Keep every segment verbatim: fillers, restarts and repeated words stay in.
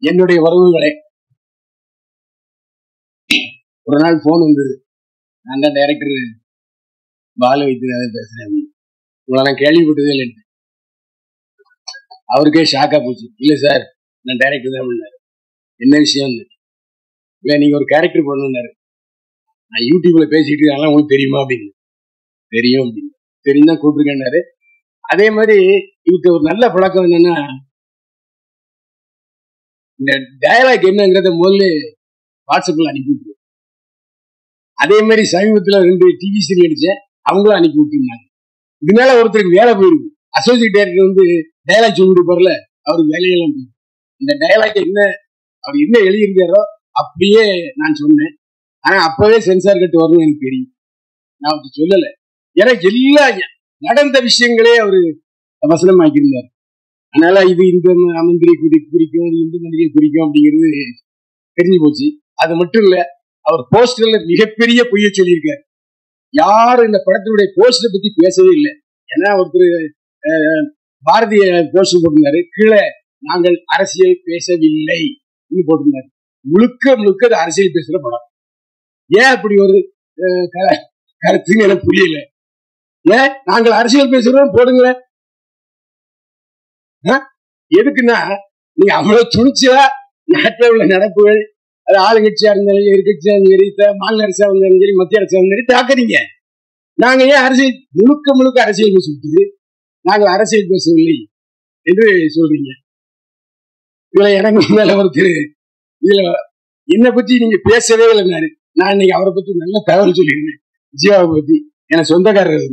என்னுடைய உறவுகளே, ஒரு நாள் போன் வந்தது. நான் தான் டைரக்டர் பாலு வைத்தியநாதன் பேசுறேன். உங்களை நான் கேள்விப்பட்டதே இல்லை. அவருக்கே ஷாக்கா போச்சு. இல்ல சார், நான் டைரக்டர் தான் பண்ணாரு. என்ன விஷயம் இல்ல, நீங்க ஒரு கேரக்டர் பண்ணாரு. நான் யூடியூப்ல பேசிட்டு இருக்காங்க, உங்களுக்கு தெரியுமா அப்படின்னு. தெரியும் அப்படின்னு. தெரியும் தான் கூப்பிட்டுருக்கேன்னாரு. அதே மாதிரி இவருக்கு ஒரு நல்ல பழக்கம் என்னன்னா, இந்த டயலாக் என்னங்கிறத முதல்ல வாட்ஸ்அப்ல அனுப்பி விட்டு, அதே மாதிரி சமீபத்துல ரெண்டு டிவி சீரியல் அடிச்சேன், அவங்களும் அனுப்பி விட்டுருந்தாங்க. இதனால ஒருத்தருக்கு வேலை போயிருக்கு. அசோசியேட் டைரக்டர் வந்து டயலாக் சொல்லிட்டு போறல, அவருக்கு வேலையெல்லாம் போயிருக்கு. இந்த டயலாக் என்ன அவர் என்ன எழுதியிருந்தாரோ அப்படியே நான் சொன்னேன். ஆனா அப்பவே சென்சார் கட்டு வரணும் எனக்கு தெரியும். நான் அப்படி சொல்லல. ஏன்னா எல்லா நடந்த விஷயங்களே அவரு வசனமாக்கியிருந்தார். அதனால இது இந்த மந்திரி குறி குறிக்கும் இந்து மந்திரியை குறிக்கும் அப்படிங்கிறது தெரிஞ்சு போச்சு. அது மட்டும் இல்ல, அவர் போஸ்டர்ல மிகப்பெரிய பொய்ய சொல்லியிருக்காரு. யாரும் இந்த படத்தினுடைய போஸ்டரை பத்தி பேசவே இல்லை. ஏன்னா ஒருத்தர் பாரதிய போஸ்டர் போட்டிருந்தாரு, கீழே நாங்கள் அரசியல் பேசவில்லை போட்டிருந்தாரு. முழுக்க முழுக்க அது அரசியல் பேசுற படம். ஏன் அப்படி ஒரு கருத்துன்னு எனக்கு புரியல. ஏன் நாங்கள் அரசியல் பேசுறோம் போடுங்க. எதுக்குன்னா, நீங்க அவ்வளவு துணிச்சலா நாட்டில் உள்ள நடப்புகள், அது ஆளுங்கட்சியா இருந்தாலும் எதிர்கட்சியா இருந்தாலும் சரி, மாநில அரசா இருந்தாலும் சரி, மத்திய அரசா இருந்தாலும் சரி தாக்குறீங்க. நாங்க ஏன் அரசியல் முழுக்க முழுக்க அரசியல் பேசிட்டு நாங்கள் அரசியல் பேசவில்லை என்று சொல்றீங்க. இதுல எனக்கு மேல ஒருத்தர் இதுல என்னை பத்தி நீங்க பேசவே இல்லைன்னாரு. நான் இன்னைக்கு அவரை பத்தி நல்ல தகவல் சொல்லியிருந்தேன். ஜீவாவை பத்தி எனக்கு சொந்தக்காரர்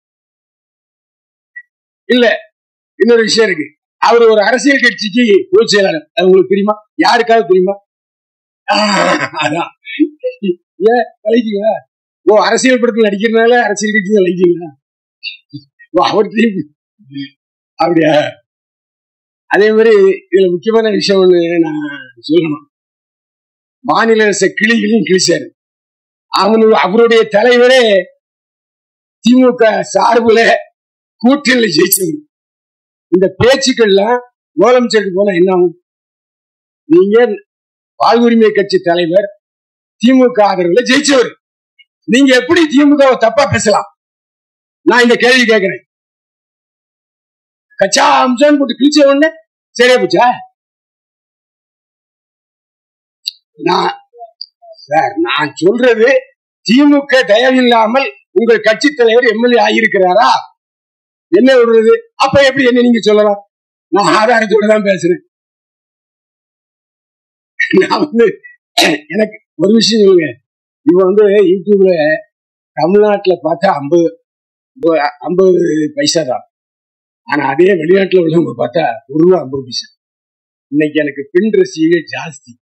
இல்ல. இன்னொரு விஷயம் இருக்கு. அவர் ஒரு அரசியல் கட்சிக்கு பொதுச் செயலாளர். அது உங்களுக்கு தெரியுமா? யாருக்காவது தெரியுமா? அதான் ஏன் கழிச்சிங்களா? ஓ, அரசியல் படத்தில் நடிக்கிறதுனால அரசியல் கட்சி கழிச்சிங்களா? அவர் தெரியும். அப்படியா? அதே மாதிரி இதுல முக்கியமான விஷயம் ஒண்ணு நான் சொல்லணும். மாநில அரச கிளிகளையும் கிழிச்சாரு. அவனு அவருடைய தலைவரே திமுக சார்புல கூட்டணியில ஜெயிச்சது. இந்த பேச்சுக்கள்லாம் முதலமைச்சருக்கு போனா என்ன ஆகும்? நீங்க வாழ்வுரிமை கட்சி தலைவர், திமுக ஆதரவுல ஜெயிச்சவர், நீங்க எப்படி திமுகவை தப்பா பேசலாம்? நான் இந்த கேள்வி கேட்கிறேன். கச்சா அம்சம் போட்டு கிழிச்ச உடனே சரியா போச்சா? நான் சார் நான் சொல்றது, திமுக தயவில்லாமல் உங்கள் கட்சி தலைவர் எம்எல்ஏ ஆகியிருக்கிறாரா? என்ன விடுறது? அப்ப எப்படி என்ன நீங்க சொல்லலாம்? நான் ஆதாரத்தோட தான் பேசுறேன். நான் வந்து எனக்கு ஒரு விஷயம் சொல்லுங்க. இப்ப வந்து யூடியூப்ல தமிழ்நாட்டுல பார்த்தா ஐம்பது ஐம்பது பைசா தான். ஆனா அதே வெளிநாட்டுல உள்ளவங்க பார்த்தா ஒரு ரூபா ஐம்பது பைசா. இன்னைக்கு எனக்கு பெண் ரசிகை ஜாஸ்தி.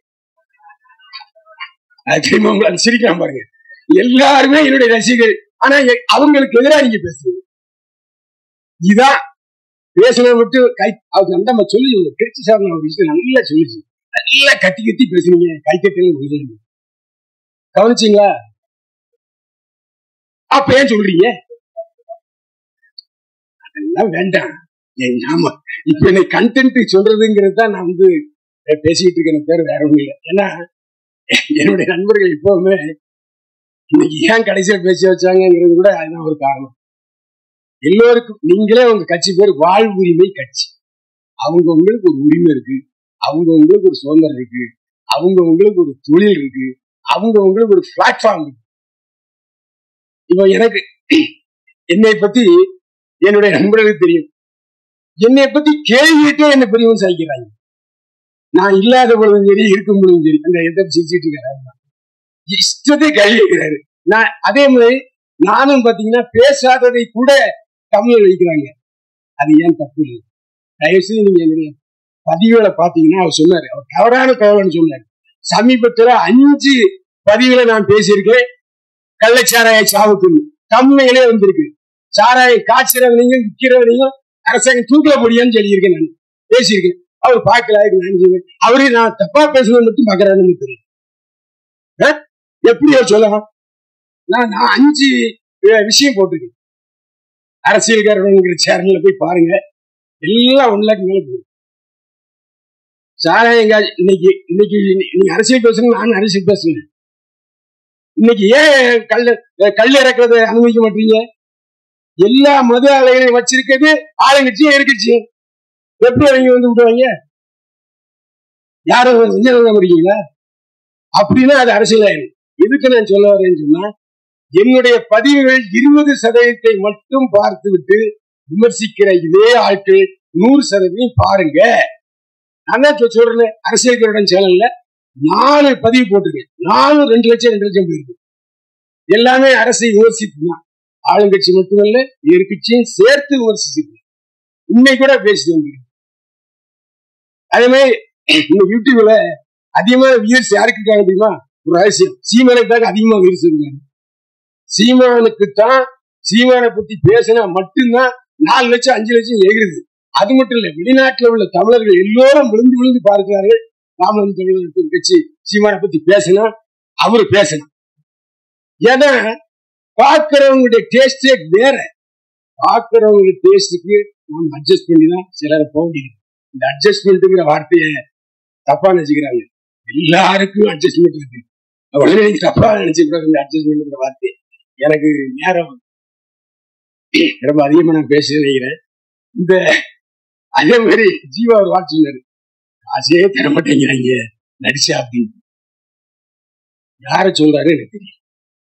அது சிரிக்கலாம் பாருங்க. எல்லாருமே என்னுடைய ரசிகர்கள். ஆனா அவங்களுக்கு எதிராக நீங்க பேசுறீங்க. இதான் பேசணும் மட்டும் கை நம்ம சொல்லி திருச்சி சார் ஒரு விஷயம் நல்லா சொல்லிச்சு. நல்லா கத்தி கத்தி பேசுறீங்க. கை கட்டி கவனிச்சீங்களா? அப்ப ஏன் சொல்றீங்க? அதெல்லாம் வேண்டாம். ஆமா, இப்ப என்னை கண்டென்ட் சொல்றதுங்கிறது தான் நான் வந்து பேசிட்டு இருக்கேன். பேர் வேற ஒண்ணும் இல்லை. ஏன்னா என்னுடைய நண்பர்கள் இப்பவுமே இன்னைக்கு ஏன் கடைசியில் பேசி வச்சாங்கிறது கூட அதுதான் ஒரு காரணம். எல்லோருக்கும் நீங்களே உங்க கட்சி பேர் வாழ்வுரிமை கட்சி. அவங்க உங்களுக்கு ஒரு உரிமை இருக்கு, அவங்க உங்களுக்கு ஒரு சுதந்திரம் இருக்கு, அவங்க உங்களுக்கு ஒரு தொழில் இருக்கு, அவங்க உங்களுக்கு ஒரு பிளாட்ஃபார்ம் இருக்கு. இப்போ எனக்கு என்னை பத்தி என்னுடைய நண்பர்களுக்கு தெரியும். என்னை பத்தி கேள்விட்டே என்ன பெரியவன் சாய்க்கிறாங்க. நான் இல்லாத பொழுதும் சரி, இருக்கும் பொழுதும் சரி, அந்த எதிர்ப்பு சிரிச்சிட்டு இருக்காரு, இஷ்டத்தை கேள்வி வைக்கிறாரு. நான் அதே மாதிரி நானும் பாத்தீங்கன்னா பேசாததை கூட தமிழ் வைக்கிறாங்க. அது ஏன் தப்பு இல்லை? தயவுசெய்து நீங்க என்னுடைய பதிவுகளை பாத்தீங்கன்னா அவர் சொன்னாரு, அவர் தவறான தகவல்னு சொன்னாரு. சமீபத்துல அஞ்சு பதிவுகளை நான் பேசியிருக்கேன். கள்ளச்சாராய சாவுக்கு தமிழ்களே வந்திருக்கு. சாராய காய்ச்சறவனையும் விற்கிறவனையும் அரசாங்கம் தூக்கல முடியான்னு சொல்லியிருக்கேன். நான் பேசியிருக்கேன். அவர் பார்க்கல. அவரு நான் தப்பா பேசணும் மட்டும் பாக்குறாருன்னு தெரியும். எப்படி அவர் சொல்லலாம்? நான் நான் அஞ்சு விஷயம் போட்டிருக்கேன். அரசியல்காரங்கிற சேனல்ல போய் பாருங்க. எல்லாம் ஒன் லேக் மேல போகுது. சாராயம் காட்சி இன்னைக்கு இன்னைக்கு நீங்க அரசியல் பேசணும், நானும் அரசியல் பேசுறேன். இன்னைக்கு ஏன் கல் கல் இறக்குறத அனுமதிக்க மாட்டீங்க? எல்லா மது ஆலைகளையும் வச்சிருக்கிறது ஆளுங்கட்சியும் எதிர்கட்சியும். எப்படி அவங்க வந்து விடுவாங்க? யாரும் முடியுங்களா? அப்படின்னா அது அரசியலாயிரும். எதுக்கு நான் சொல்ல வரேன்னு சொன்னா, என்னுடைய பதிவுகள் இருபது சதவீதத்தை மட்டும் பார்த்து விட்டு விமர்சிக்கிற இதே ஆட்கள் நூறு சதவீதம் பாருங்க. நான் சொல்றேன், அரசியல் சேனல்ல நாலு பதிவு போட்டிருக்கேன். நானும் ரெண்டு லட்சம் ரெண்டு லட்சம் போயிருக்கு. எல்லாமே அரசை விமர்சித்து தான். ஆளுங்கட்சி மட்டுமல்ல, எதிர்கட்சியும் சேர்த்து விமர்சிச்சிருக்கேன். இன்னைக்கு கூட பேசிட்டு வந்திருக்கேன். அதே மாதிரி இந்த யூடியூப்ல அதிகமான வியூஸ் யாருக்கு இருக்காங்க தெரியுமா? ஒரு ரகசியம், சீமானுக்கு தான் அதிகமா வியூஸ் இருக்காங்க. சீமானுக்குத்தான் சீமானை பத்தி பேசினா மட்டும்தான் நாலு லட்சம் அஞ்சு லட்சம் எகிருது. அது மட்டும் இல்ல, வெளிநாட்டுல உள்ள தமிழர்கள் எல்லோரும் விழுந்து விழுந்து பார்க்கிறார்கள். ராமலிங்க தமிழர் கட்சி சீமானை பத்தி பேசினா அவரு பேசணும். ஏன்னா பார்க்கிறவங்களுடைய டேஸ்டே வேற. பார்க்கிறவங்களுடைய டேஸ்டுக்கு நாம் அட்ஜஸ்ட் பண்ணி தான் சிலரை போக முடியும். இந்த அட்ஜஸ்ட்மெண்ட்ங்கிற வார்த்தையை தப்பா நினைச்சுக்கிறாங்க. எல்லாருக்கும் அட்ஜஸ்ட்மெண்ட் இருக்கு. உடனே நீங்க தப்பா நினைச்சுக்கிறாங்க இந்த அட்ஜஸ்ட்மெண்ட்ங்கிற வார்த்தை. எனக்கு நேரம் ரொம்ப அதிகமா நான் பேச நினைக்கிறேன். இந்த அதே மாதிரி ஜீவா ஒரு வாட்ச் சொன்னாரு, காசே தர மாட்டேங்கிறாங்க நடிச்சா அப்படின்னு. யார சொல்றாரு எனக்கு தெரியும்.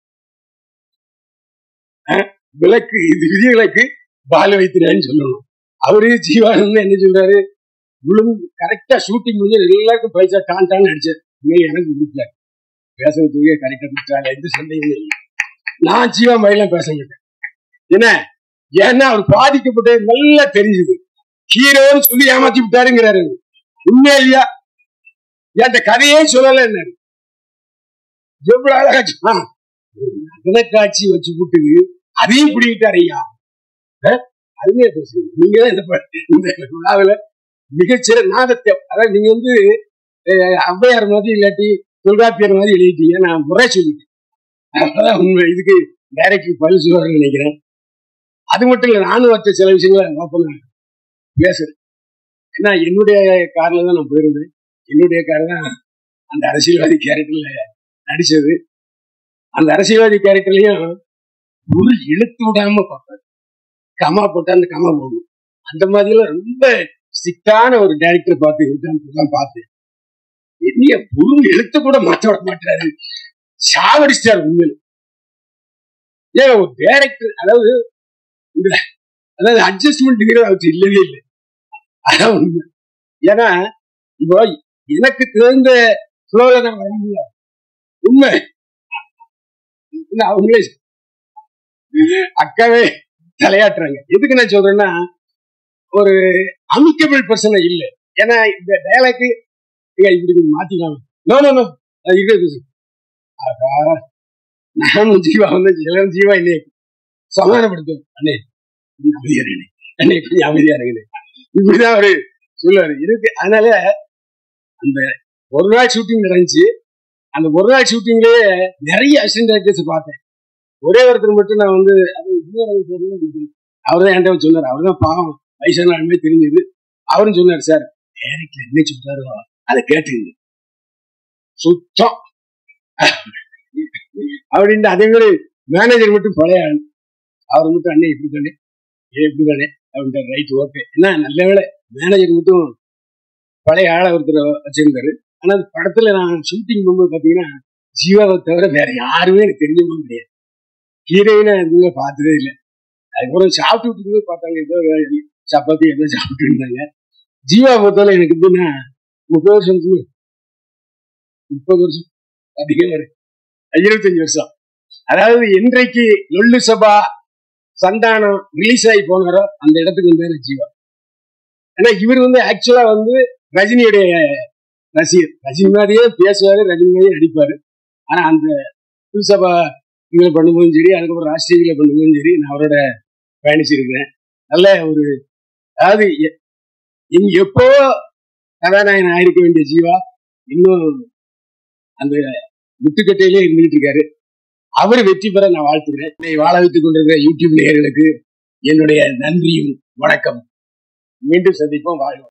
விளக்கு இது விதிவிலக்கு பால் வைத்திருன்னு சொல்லணும். அவரு ஜீவானந்த் என்ன சொல்றாரு, விழுந்து கரெக்டா ஷூட்டிங் முடிஞ்சு எல்லாருக்கும் பைசா டான் டான் அடிச்சாரு. எனக்கு கொடுக்கல, பேசுறதுக்கு கரெக்டா கொடுத்தாங்க. எந்த சந்தேகமே இல்லை. நான் ஜீவா மயிலாம் பேச மாட்டேன். என்ன ஏன்னா அவர் பாதிக்கப்பட்ட நல்லா தெரிஞ்சுது. ஹீரோன்னு சொல்லி ஏமாத்தி விட்டாருங்கிறாரு. உண்மையா இல்லையா? என் கதையே சொல்லல. என்ன எவ்வளவு அழகா நடன காட்சி வச்சு விட்டு அதையும் பிடிக்கிட்டாரு ஐயா. அருமையா பேசுறீங்க. நீங்க தான் இந்த விழாவில மிகச்சிற நாதத்தை, அதாவது நீங்க வந்து ஔவையார் மாதிரி இல்லாட்டி தொல்காப்பியர் மாதிரி எழுதிட்டீங்க. நான் முறை சொல்லிட்டேன். அப்பதான் உண்மை. இதுக்கு டைரக்டர் பதில் சொல்லுவாருன்னு நினைக்கிறேன். அது மட்டும் இல்ல, நானும் வச்ச சில விஷயங்களை நோக்கம் பேசுறேன். ஏன்னா என்னுடைய கார்ல தான் நான் போயிருந்தேன். என்னுடைய கார் தான் அந்த அரசியல்வாதி கேரக்டர்ல நடிச்சது. அந்த அரசியல்வாதி கேரக்டர்லயும் ஒரு எழுத்து விடாம பார்ப்பாரு. கமா போட்டா அந்த கமா போடும். அந்த மாதிரி எல்லாம் ரொம்ப ஸ்ட்ரிக்டான ஒரு டைரக்டர் பார்த்து பார்த்தேன். என்னைய ஒரு எழுத்து கூட மாற்ற விட மாட்டாரு. சாவடிச்சார் உண்மையில. ஏன் ஒரு டைரக்டர், அதாவது அதாவது அட்ஜஸ்ட்மெண்ட் அவருக்கு இல்லவே இல்லை. அதான் உண்மை. ஏன்னா இப்போ எனக்கு தெரிந்த ஃப்ளோல நான் வர முடியாது. உண்மை. அவங்களே அக்காவே தலையாட்டுறாங்க. எதுக்கு நான் சொல்றேன்னா, ஒரு அமிக்கபிள் பர்சன் இல்லை. ஏன்னா இந்த டயலாக்கு இப்படி மாத்திக்கலாம். நோ நோ நோ அது இருக்கு. நானும் ஜீவா வந்து எல்லாரும் ஜீவா என்னை சமாதானப்படுத்தும். அண்ணே அமைதியா இருங்க, அண்ணே கொஞ்சம் அமைதியா இருங்க, இப்படிதான் அவரு சொல்லுவாரு இருக்கு. அதனால அந்த ஒரு நாள் ஷூட்டிங் நடந்துச்சு. அந்த ஒரு நாள் ஷூட்டிங்லயே நிறைய அசிஸ்டன்ட் டைரக்டர்ஸ் பார்த்தேன். ஒரே ஒருத்தர் மட்டும் நான் வந்து அவர்தான் என்கிட்ட சொன்னார். அவர்தான் பாவம் வயசான ஆளுமே தெரிஞ்சது. அவரும் சொன்னார், சார் டைரக்டர் என்ன சொல்றாரோ அதை கேட்டுங்க சுத்தம் அப்படின்ட்டு. அதே மாதிரி மேனேஜர் மட்டும் பழைய ஆள். அவர் மட்டும் அண்ணே இப்படி தானே எப்படி தானே அப்படின்ட்டு. Right okay. ஏன்னா நல்ல வேலை மேனேஜர் மட்டும் பழைய ஆளை ஒருத்தர் வச்சிருந்தாரு. ஆனா அந்த படத்துல நான் ஷூட்டிங் போகும்போது பாத்தீங்கன்னா ஜீவாவை தவிர வேற யாருமே எனக்கு தெரிஞ்சவும் கிடையாது. ஹீரோயினா எதுவுமே பார்த்ததே இல்லை. அதுக்கப்புறம் சாப்பிட்டு விட்டு பார்த்தாங்க, ஏதோ சப்பாத்தி ஏதோ சாப்பிட்டு இருந்தாங்க. ஜீவா பொறுத்தவரை எனக்கு எப்படின்னா முப்பது வருஷம் முப்பது வருஷம் அதிகம் வரும் இருபத்தஞ்சு வருஷம். அதாவது என்றைக்கு லொல்லு சபா சந்தானம் ரிலீஸ் ஆகி போனாரோ அந்த இடத்துக்கு வந்தாரு ஜீவா. ஏன்னா இவர் வந்து ஆக்சுவலா வந்து ரஜினியுடைய ரசிகர். ரஜினி மாதிரியே பேசுவாரு, ரஜினி மாதிரியே நடிப்பாரு. ஆனா அந்த புதுசபா இதுல பண்ணும்போதும் சரி, அதுக்கப்புறம் ராஷ்டிரியில பண்ணும்போதும் சரி, நான் அவரோட பயணிச்சிருக்கிறேன். நல்ல ஒரு, அதாவது எப்போ கதாநாயகன் ஆயிருக்க வேண்டிய ஜீவா இன்னும் அந்த முட்டுக்கட்டையிலே இருந்துகிட்டு இருக்காரு. அவர் வெற்றி பெற நான் வாழ்த்துக்கிறேன். என்னை வாழ வைத்துக் கொண்டிருக்கிற யூடியூப் நேயர்களுக்கு என்னுடைய நன்றியும் வணக்கம். மீண்டும் சந்திப்போம். வாழ்வோம்.